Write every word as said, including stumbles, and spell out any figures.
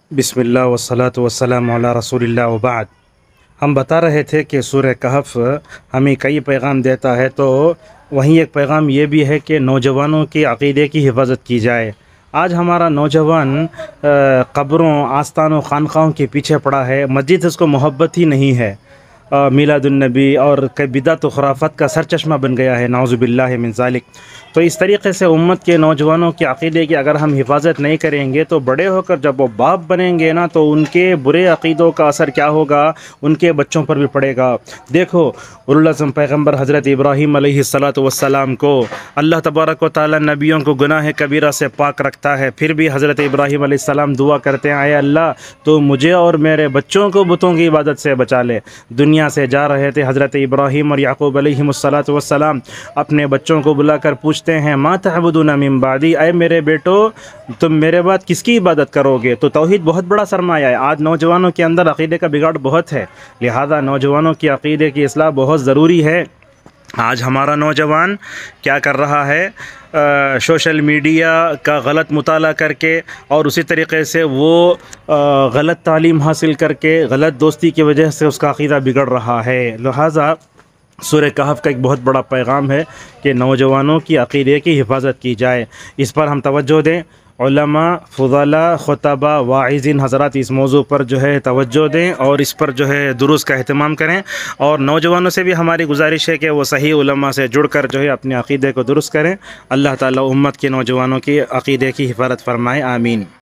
बिस्मिल्लाह वस्सलातु वस्सलामु अला रसूलिल्लाह व बाद। हम बता रहे थे कि सूरह कहफ़ हमें कई पैगाम देता है, तो वहीं एक पैगाम ये भी है कि नौजवानों के अक़ीदे की हिफाज़त की जाए। आज हमारा नौजवान क़ब्रों, आस्थानों, ख़ानक़ाहों के पीछे पड़ा है। मस्जिद से उसको मोहब्बत ही नहीं है। मीलादुन्नबी और कई बिदअत व खुराफात का सरचश्मा बन गया है, नाउज़ुबिल्लाहि मिन ज़ालिक। तो इस तरीक़े से उम्मत के नौजवानों के अक़ीदे की अगर हम हिफाज़त नहीं करेंगे तो बड़े होकर जब वो बाप बनेंगे ना, तो उनके बुरे अक़ीदों का असर क्या होगा, उनके बच्चों पर भी पड़ेगा। देखो, उलुल आज़म पैगम्बर हज़रत इब्राहीम अलैहिस्सलातु वस्सलाम को अल्लाह तबारक व तआला नबियों को गुनाह कबीरा से पाक रखता है, फिर भी हज़रत इब्राहीम अलैहिस्सलाम दुआ करते हैं, आए अल्लाह तो मुझे और मेरे बच्चों को बुतों की इबादत से बचा ले। दुनिया से जा रहे थे हज़रत इब्राहीम और याक़ूब अलैहिमुस्सलातु वस्सलाम, अपने बच्चों को बुलाकर पूछते हैं, मा तअबुदूना मिन बादी, ऐ मेरे बेटो तुम मेरे बाद किसकी इबादत करोगे। तो तौहीद बहुत बड़ा सरमाया है। आज नौजवानों के अंदर अक़ीदे का बिगाड़ बहुत है, लिहाजा नौजवानों की अक़ीदे की इस्लाह बहुत ज़रूरी है। आज हमारा नौजवान क्या कर रहा है, आ, सोशल मीडिया का गलत मुताला करके और उसी तरीक़े से वो गलत तालीम हासिल करके गलत दोस्ती की वजह से उसका अक़ीदा बिगड़ रहा है। लिहाजा सूरह कहफ़ का एक बहुत बड़ा पैगाम है कि नौजवानों की अक़ीदे की हिफाज़त की जाए। इस पर हम तवज्जो दें। उलमा, फ़ुज़ला, ख़ुतबा, वाइज़िन हज़रात इस मौज़ू पर जो है तवज्जो दें और इस पर जो है दुरुस का एहतमाम करें। और नौजवानों से भी हमारी गुजारिश है कि वो सही उलमा से जुड़कर जो है अपने अक़ीदे को दुरुस्त करें। अल्लाह ताला उम्मत के नौजवानों की अक़ीदे की हिफाज़त फ़रमाए। आमीन।